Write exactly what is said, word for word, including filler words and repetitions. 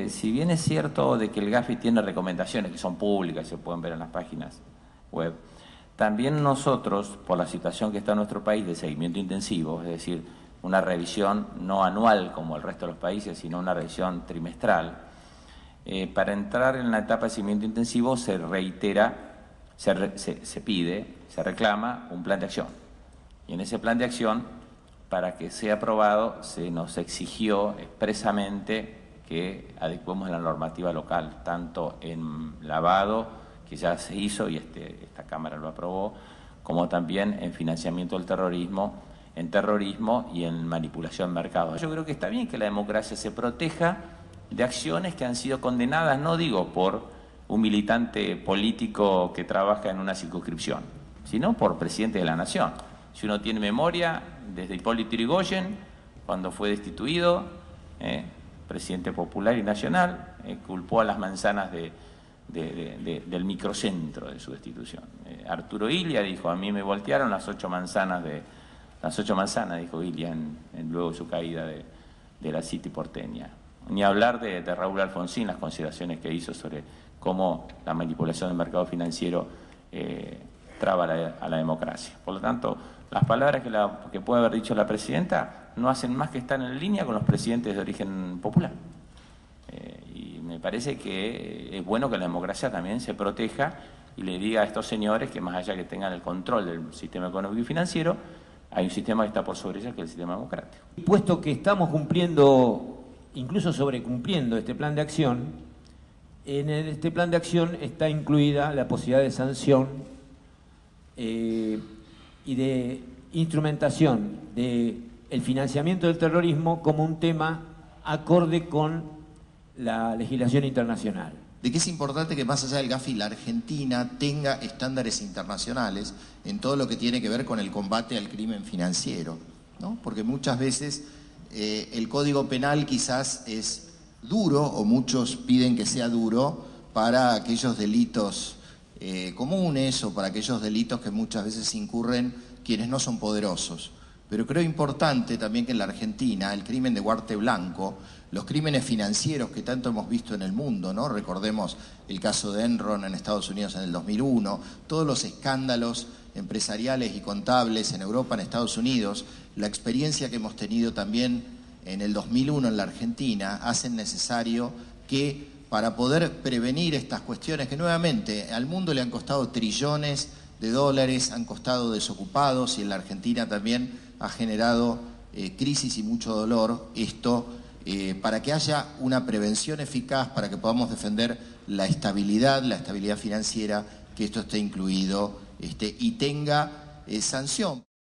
eh, si bien es cierto de que el Gafi tiene recomendaciones que son públicas, se pueden ver en las páginas web, también nosotros, por la situación que está en nuestro país de seguimiento intensivo, es decir, una revisión no anual como el resto de los países, sino una revisión trimestral, eh, para entrar en la etapa de seguimiento intensivo se reitera, se, re, se, se pide, se reclama un plan de acción. Y en ese plan de acción, para que sea aprobado, se nos exigió expresamente que adecuemos la normativa local, tanto en lavado, que ya se hizo y este, esta Cámara lo aprobó, como también en financiamiento del terrorismo, en terrorismo y en manipulación de mercados. Yo creo que está bien que la democracia se proteja de acciones que han sido condenadas, no digo por un militante político que trabaja en una circunscripción, sino por presidente de la nación. Si uno tiene memoria, desde Hipólito Yrigoyen, cuando fue destituido, eh, presidente popular y nacional, eh, culpó a las manzanas de, de, de, de, del microcentro de su destitución. Eh, Arturo Illia dijo, a mí me voltearon las ocho manzanas de Las ocho manzanas, dijo Illia, en, en luego de su caída de, de la City porteña. Ni hablar de, de Raúl Alfonsín, las consideraciones que hizo sobre cómo la manipulación del mercado financiero eh, traba la, a la democracia. Por lo tanto, las palabras que, la, que puede haber dicho la presidenta no hacen más que estar en línea con los presidentes de origen popular. Eh, y me parece que es bueno que la democracia también se proteja y le diga a estos señores que más allá que tengan el control del sistema económico y financiero, hay un sistema que está por sobre ella, que es el sistema democrático. Puesto que estamos cumpliendo, incluso sobrecumpliendo este plan de acción, en este plan de acción está incluida la posibilidad de sanción eh, y de instrumentación del financiamiento del terrorismo como un tema acorde con la legislación internacional. De que es importante que más allá del Gafi la Argentina tenga estándares internacionales en todo lo que tiene que ver con el combate al crimen financiero, ¿no? Porque muchas veces eh, el Código Penal quizás es duro, o muchos piden que sea duro, para aquellos delitos eh, comunes o para aquellos delitos que muchas veces incurren quienes no son poderosos. Pero creo importante también que en la Argentina el crimen de guante blanco, los crímenes financieros que tanto hemos visto en el mundo, ¿no? Recordemos el caso de Enron en Estados Unidos en el dos mil uno, todos los escándalos empresariales y contables en Europa, en Estados Unidos, la experiencia que hemos tenido también en el dos mil uno en la Argentina, hacen necesario que para poder prevenir estas cuestiones que nuevamente al mundo le han costado trillones de dólares, han costado desocupados y en la Argentina también ha generado eh, crisis y mucho dolor, esto eh, para que haya una prevención eficaz, para que podamos defender la estabilidad, la estabilidad financiera, que esto esté incluido este, y tenga eh, sanción.